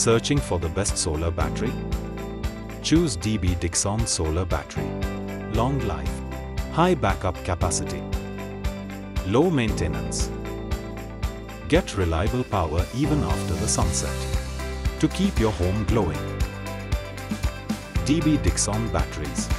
Searching for the best solar battery? Choose Dixon solar battery. Long life, high backup capacity, low maintenance. Get reliable power even after the sunset to keep your home glowing. Dixon batteries.